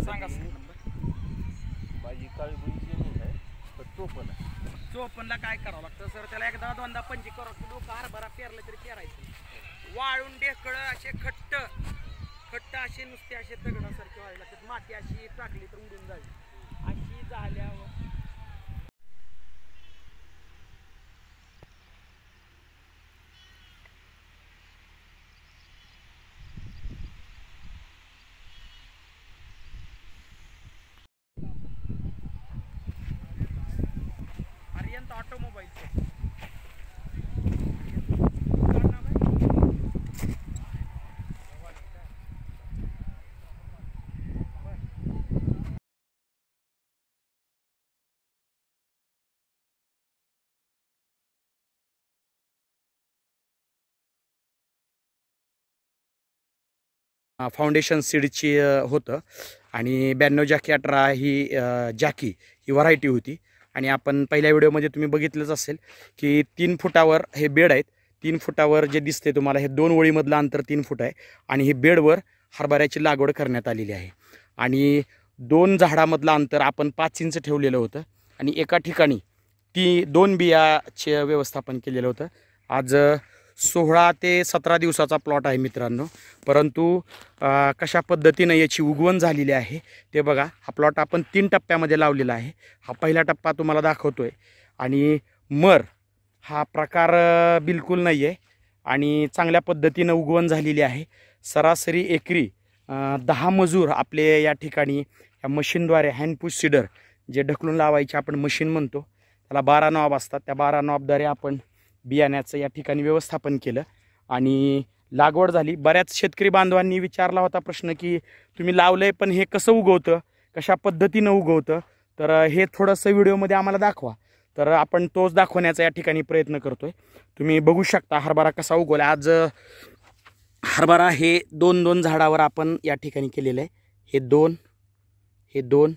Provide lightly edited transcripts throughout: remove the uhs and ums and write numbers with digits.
सांगा माझी काळी जमीन आहे तर चोपनला काय करावं लागतं सर? त्याला एकदा दोनदा पंची करावं की लोक हरभरा पेरलं तरी पेरायचं. वाळून ढेकळं असे खट्ट असे नुसते असे दगडासारखे व्हायला लागतात. माती अशी टाकली तर उडून जावी अशी झाल्यावर ऑटोमोबाईलचं फाउंडेशन सीडची होतं आणि 92 जॅकी 18 ही जॅकी ही व्हरायटी होती. आणि आपण पहिल्या व्हिडिओमध्ये तुम्ही बघितलंच असेल की 3 फुटावर हे बेड आहेत. 3 फुटावर जे दिसते तुम्हाला हे 2 ओळीमधलं अंतर 3 फूट आहे आणि हे बेडवर हरभऱ्याची लागवड करण्यात आलेली आहे. आणि 2 झाडामधलं अंतर आपण 5 इंच ठेवलेलं होतं आणि एका ठिकाणी 2 बियाचे व्यवस्थापन केलेलं होतं. आज 16 ते 17 दिवसाचा प्लॉट आहे मित्रांनो. परंतु कशा पद्धतीनं याची उगवण झालेली आहे ते बघा. हा प्लॉट आपण 3 टप्प्यामध्ये लावलेला आहे. हा पहिला टप्पा तुम्हाला दाखवतोय. आणि मर हा प्रकार बिलकुल नाही आहे आणि चांगल्या पद्धतीनं उगवण झालेली आहे. सरासरी एकरी 10 मजूर आपले या ठिकाणी या मशीनद्वारे हँड पुश सीडर जे ढकलून लावायचे आपण मशीन म्हणतो, त्याला 12 नॉब असतात. त्या 12 नॉबद्वारे आपण बियाण्याचं या ठिकाणी व्यवस्थापन केलं आणि लागवड झाली. बऱ्याच शेतकरी बांधवांनी विचारला होता प्रश्न की तुम्ही लावलंय पण हे कसं उगवतं, कशा पद्धतीनं उगवतं, तर हे थोडंसं व्हिडिओमध्ये आम्हाला दाखवा. तर आपण तोच दाखवण्याचा या ठिकाणी प्रयत्न करतोय. तुम्ही बघू शकता हरभरा कसा उगवला. आज हरभरा हे 2 झाडावर आपण या ठिकाणी केलेलं आहे. हे 2 हे 2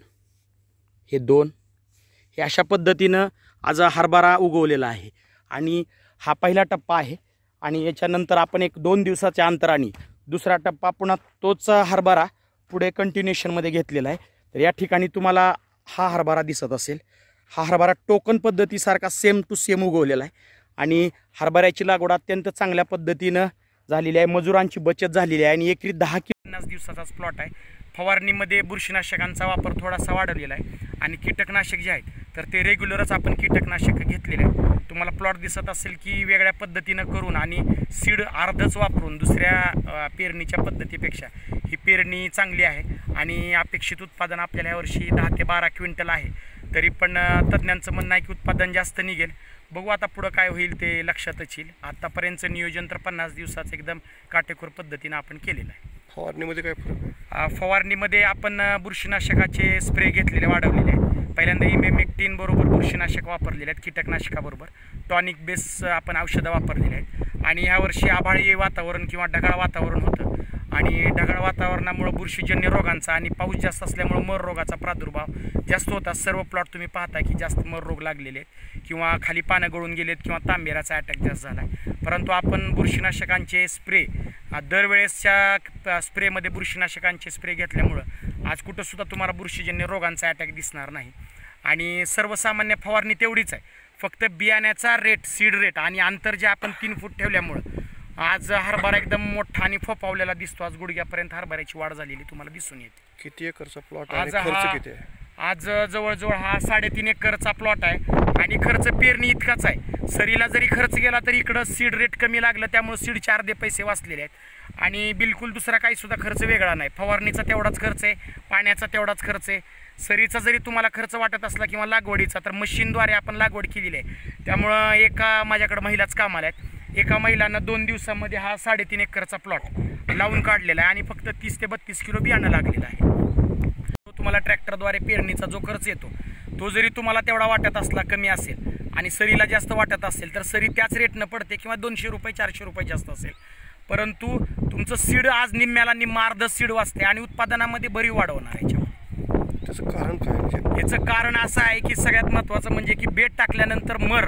हे 2 हे अशा पद्धतीनं आज हरभरा उगवलेला आहे. आणि हा पहिला टप्पा आहे आणि याच्यानंतर आपण 1-2 दिवसाच्या अंतराने दुसरा टप्पा पुन्हा तोच हरभरा पुढे कंटिन्युएशनमध्ये घेतलेला आहे. तर या ठिकाणी तुम्हाला हा हरभरा दिसत असेल. हा हरभरा टोकन पद्धतीसारखा सेम टू सेम उगवलेला आहे आणि हरभऱ्याची लागवड अत्यंत चांगल्या पद्धतीनं झालेली आहे. मजुरांची बचत झालेली आहे आणि एकरी 10 ते 50 दिवसाचाच प्लॉट आहे. फवारणीमध्ये बुरशीनाशकांचा वापर थोडासा वाढवलेला आहे आणि कीटकनाशक जे आहेत तर ते रेग्युलरच आपण कीटकनाशक घेतलेले आहे. तुम्हाला प्लॉट दिसत असेल की वेगळ्या पद्धतीनं करून आणि सीड अर्धच वापरून दुसऱ्या पेरणीच्या पद्धतीपेक्षा ही पेरणी चांगली आहे आणि अपेक्षित उत्पादन आपल्याला यावर्षी 10 ते 12 क्विंटल आहे. तरी पण तज्ज्ञांचं म्हणणं आहे की उत्पादन जास्त निघेल. बघू आता पुढं काय होईल ते लक्षातच येईल. आतापर्यंतचं नियोजन तर 50 दिवसाचं एकदम काटेकोर पद्धतीनं आपण केलेलं आहे. फवारणीमध्ये काय फरक आहे? फवारणीमध्ये आपण बुरशीनाशकाचे स्प्रे घेतलेले वाढवलेले आहेत. पहिल्यांदा इमेमेक्टिन बरोबर बुरशीनाशक वापरलेले आहेत. कीटकनाशकाबरोबर टॉनिक बेस आपण औषधं वापरलेली आहेत. आणि ह्यावर्षी आभाळी वातावरण किंवा ढगाळ वातावरण होतं आणि ढगाळ वातावरणामुळे बुरशीजन्य रोगांचा आणि पाऊस जास्त असल्यामुळे मर रोगाचा प्रादुर्भाव जास्त होता. सर्व प्लॉट तुम्ही पाहता की जास्त मर रोग लागलेले आहेत किंवा खाली पानं गळून गेलेत किंवा तांबेराचा अटॅक जास्त झाला आहे. परंतु आपण बुरशीनाशकांचे स्प्रे दरवेळेसच्या स्प्रेमध्ये बुरशीनाशकांचे स्प्रे घेतल्यामुळं आज कुठंसुद्धा तुम्हाला बुरशीजन्य रोगांचा अटॅक दिसणार नाही. आणि सर्वसामान्य फवारणी तेवढीच आहे. फक्त बियाण्याचा रेट, सीड रेट आणि अंतर जे आपण 3 फूट ठेवल्यामुळं आज हरभरा एकदम मोठा आणि फोपावलेला दिसतो. आज गुडघ्यापर्यंत हरभऱ्याची वाढ झालेली तुम्हाला दिसून येते. किती एकरचा प्लॉट आहे? खर्च किती आहे? आज जवळजवळ हा 3.5 एकरचा प्लॉट आहे आणि खर्च पेरणी इतकाच आहे. सरीला जरी खर्च गेला तरी इकडं सीड रेट कमी लागलं त्यामुळे सीडचे अर्धे पैसे वाचलेले आहेत आणि बिलकुल दुसरा काही सुद्धा खर्च वेगळा नाही. फवारणीचा तेवढाच खर्च आहे, पाण्याचा तेवढाच खर्च आहे. सरीचा जरी तुम्हाला खर्च वाटत असला किंवा लागवडीचा तर मशीनद्वारे आपण लागवड केलेली आहे. त्यामुळं एका माझ्याकडे महिलाच कामाला आहेत. एका महिलानं 2 दिवसामध्ये हा 3.5 एकरचा प्लॉट लावून काढलेला आहे आणि फक्त 30 ते 32 किलो बियाणं लागलेलं आहे. तुम्हाला ट्रॅक्टरद्वारे पेरणीचा जो खर्च येतो तो जरी तुम्हाला तेवढा वाटत असला कमी असेल आणि सरीला जास्त वाटत असेल तर सरी त्याच रेटनं पडते किंवा 200 रुपये 400 रुपये जास्त असेल. परंतु तुमचं सीड आज निम्म्याला निम्मा अर्ध सीड वाचते आणि उत्पादनामध्ये भरीव वाढवणार आहे. त्याचं कारण काय? याचं कारण असं आहे की सगळ्यात महत्त्वाचं म्हणजे की बेड टाकल्यानंतर मर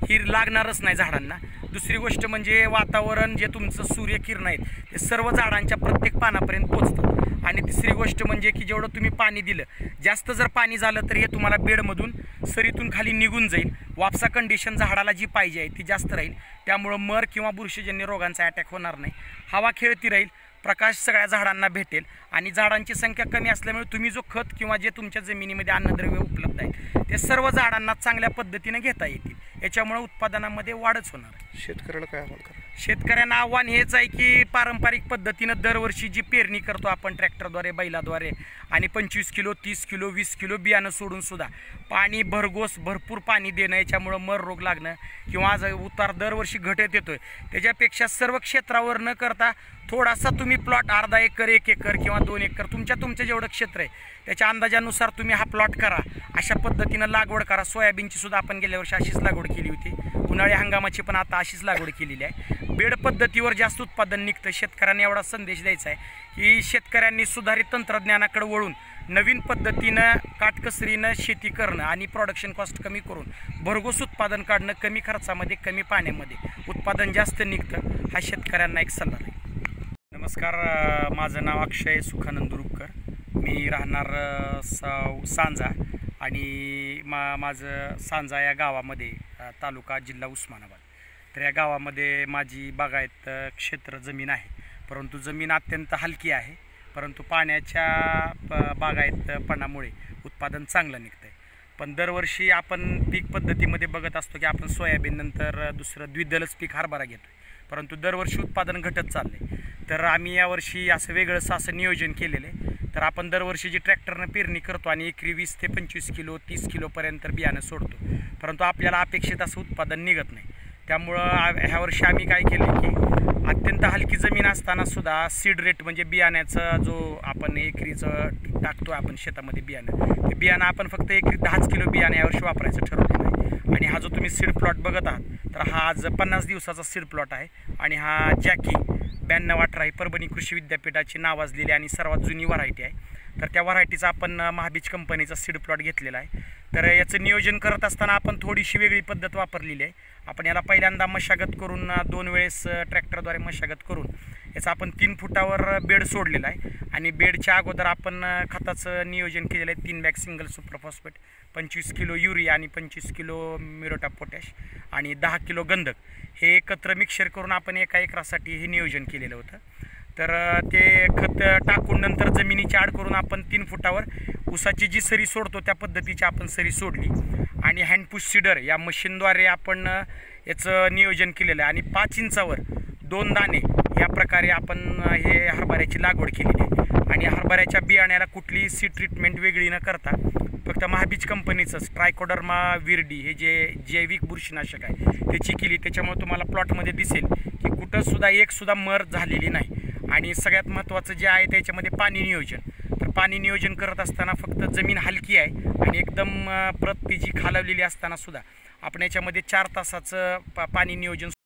ही लागणारच नाही झाडांना. दुसरी गोष्ट म्हणजे वातावरण जे तुमचं सूर्यकिरण आहेत ते सर्व झाडांच्या प्रत्येक पानापर्यंत पोचतात. आणि तिसरी गोष्ट म्हणजे की जेवढं तुम्ही पाणी दिलं, जास्त जर पाणी झालं तर हे तुम्हाला बेडमधून सरीतून खाली निघून जाईल. वापसा कंडिशन झाडाला जी पाहिजे आहे ती जास्त राहील. त्यामुळं मर किंवा बुरशीजन्य रोगांचा अटॅक होणार नाही. हवा खेळती राहील, प्रकाश सगळ्या झाडांना भेटेल आणि झाडांची संख्या कमी असल्यामुळे तुम्ही जो खत किंवा जे तुमच्या जमिनीमध्ये अन्नद्रव्य उपलब्ध आहे ते सर्व झाडांना चांगल्या पद्धतीने घेता येतील. याच्यामुळे उत्पादनामध्ये वाढच होणार आहे. शेतकऱ्याला काय आव्हान करा? शेतकऱ्यांना आव्हान हेच आहे की पारंपरिक पद्धतीनं दरवर्षी जी पेरणी करतो आपण ट्रॅक्टरद्वारे, बैलाद्वारे आणि 25 किलो 30 किलो 20 किलो बियाणं सोडून सुद्धा पाणी भरपूर पाणी देणं, याच्यामुळं मर रोग लागणं किंवा उतार दरवर्षी घटत येतोय. त्याच्यापेक्षा सर्व क्षेत्रावर न करता थोडासा तुम्ही प्लॉट अर्धा एकर 1 एकर किंवा 2 एकर तुमच्या जेवढं क्षेत्र आहे त्याच्या अंदाजानुसार तुम्ही हा प्लॉट करा. अशा पद्धतीनं लागवड करा. सोयाबीनची सुद्धा आपण गेल्या वर्षी अशीच लागवड केली होती. उन्हाळी हंगामाची पण आता अशीच लागवड केलेली आहे. बेड पद्धतीवर जास्त उत्पादन निघतं. शेतकऱ्यांना एवढा संदेश द्यायचा आहे की शेतकऱ्यांनी सुधारित तंत्रज्ञानाकडे वळून नवीन पद्धतीनं काटकसरीनं शेती करणं आणि प्रोडक्शन कॉस्ट कमी करून भरघोस उत्पादन काढणं, कमी खर्चामध्ये कमी पाण्यामध्ये उत्पादन जास्त निघतं. हा शेतकऱ्यांना एक सल्ला आहे. नमस्कार, माझं नाव अक्षय सुखानंद रुपकर. मी राहणार सांजा आणि माझं सांजा या गावामध्ये तालुका जिल्हा उस्मानाबाद. तर या गावामध्ये माझी बागायत क्षेत्र जमीन आहे, परंतु जमीन अत्यंत हलकी आहे. परंतु पाण्याच्या बागायतपणामुळे उत्पादन चांगलं निघतं आहे. पण दरवर्षी आपण पीक पद्धतीमध्ये बघत असतो की आपण सोयाबीन नंतर दुसरं द्विदलच पीक हरभरा घेतो, परंतु दरवर्षी उत्पादन घटत चाललं आहे. तर आम्ही यावर्षी असं वेगळंसं असं नियोजन केलेलं आहे. तर आपण दरवर्षी जी ट्रॅक्टरनं पेरणी करतो आणि एकरी 20 ते 25 किलो 30 किलोपर्यंत बियाणं सोडतो, परंतु आपल्याला अपेक्षित असं उत्पादन निघत नाही. त्यामुळं ह्या वर्षी आम्ही काय केलं की अत्यंत हलकी जमीन असताना सुद्धा सीड रेट म्हणजे बियाण्याचा जो आपण एकरीचं टाकतो आपण शेतामध्ये बियाणं, ते बियाणं आपण फक्त एकरी 10 किलो बियाणं यावर्षी वापरायचं ठरवलेलं आहे. आणि हा जो तुम्ही सीड प्लॉट बघत आहात तर हा आज 50 दिवसाचा सीड प्लॉट आहे. आणि हा जॅकी 9218 ही परभणी कृषी विद्यापीठाची नावाजलेली आणि सर्वात जुनी व्हरायटी आहे. तर त्या व्हरायटीचा आपण महाबीज कंपनीचा सीड प्लॉट घेतलेला आहे. तर याचं नियोजन करत असताना आपण थोडीशी वेगळी पद्धत वापरलेली आहे. आपण याला पहिल्यांदा मशागत करून 2 वेळेस ट्रॅक्टरद्वारे मशागत करून याचा आपण 3 फुटावर बेड सोडलेला आहे. आणि बेडच्या अगोदर आपण खताचं नियोजन केलेलं आहे. 3 bag single super phosphate, 25 kilo urea आणि 25 किलो म्युरेट पोटॅश आणि 10 किलो गंधक हे एकत्र मिक्सर करून आपण एका एकरासाठी हे नियोजन केलेलं होतं. तर ते खत टाकून नंतर जमिनीची आड करून आपण 3 फुटावर ऊसाची जी सरी सोडतो त्या पद्धतीची आपण सरी सोडली. आणि हँडपुश सीडर या मशीनद्वारे आपण याचं नियोजन केलेलं आहे. आणि 5 इंचावर 2 दाणे या प्रकारे आपण हे हरभऱ्याची लागवड केलेली आहे. आणि हरभऱ्याच्या बियाण्याला कुठलीही सीड ट्रीटमेंट वेगळी न करता फक्त महाबीज कंपनीचंच ट्रायकोडर्मा विरडी हे जे जैविक बुरशीनाशक आहे त्याची केली. त्याच्यामुळे तुम्हाला प्लॉटमध्ये दिसेल की कुठंसुद्धा एकसुद्धा मर झालेली नाही. आणि सगळ्यात महत्त्वाचं जे आहे त्याच्यामध्ये पाणी नियोजन. तर पाणी नियोजन करत असताना फक्त जमीन हलकी आहे आणि एकदम प्रत तिची खालवलेली असताना सुद्धा आपण याच्यामध्ये 4 तासाचं पाणी नियोजन